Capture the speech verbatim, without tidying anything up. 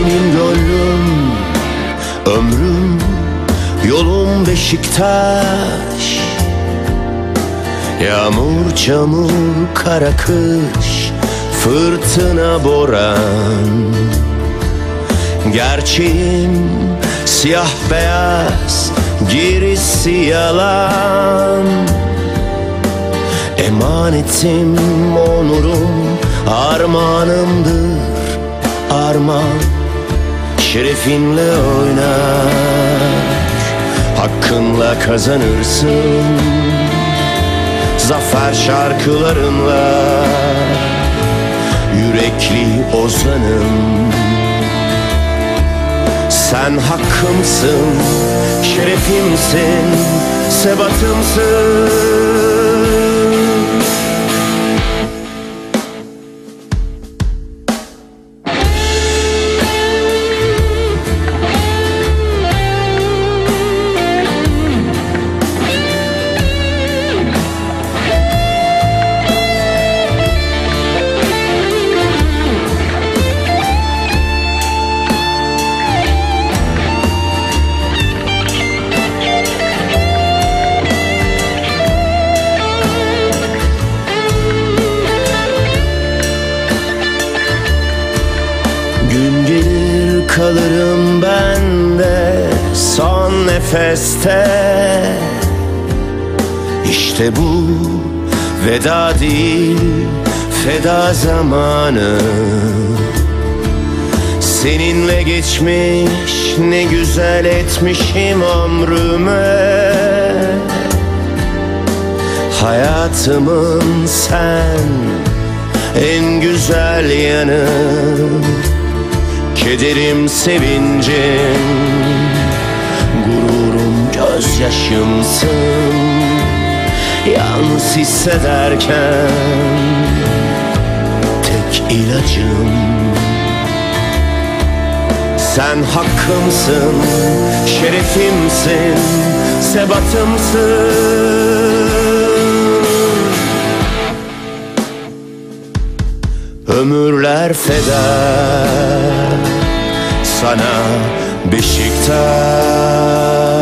benim gönlüm, ömrüm, yolum Beşiktaş. Yağmur, çamur, kara kış, fırtına, boran. Gerçeğim siyah beyaz, gerisi yalan. Emanetim, onurum, armağanımdır armağan. Şerefinle oynar, hakkınla kazanırsın. Zafer şarkılarınla, yürekli ozanım. Sen hakkımsın, şerefimsin, sebatımsın. Gün gelir kalırım ben de son nefeste. İşte bu veda değil, feda zamanı. Seninle geçmiş, ne güzel etmişim ömrüme. Hayatımın sen en güzel yanı. Kederim, sevincim, gururum, gözyaşımsın. Yalnız hissederken tek ilacım. Sen hakkımsın, şerefimsin, sebatımsın. Ömürler feda sana Beşiktaş.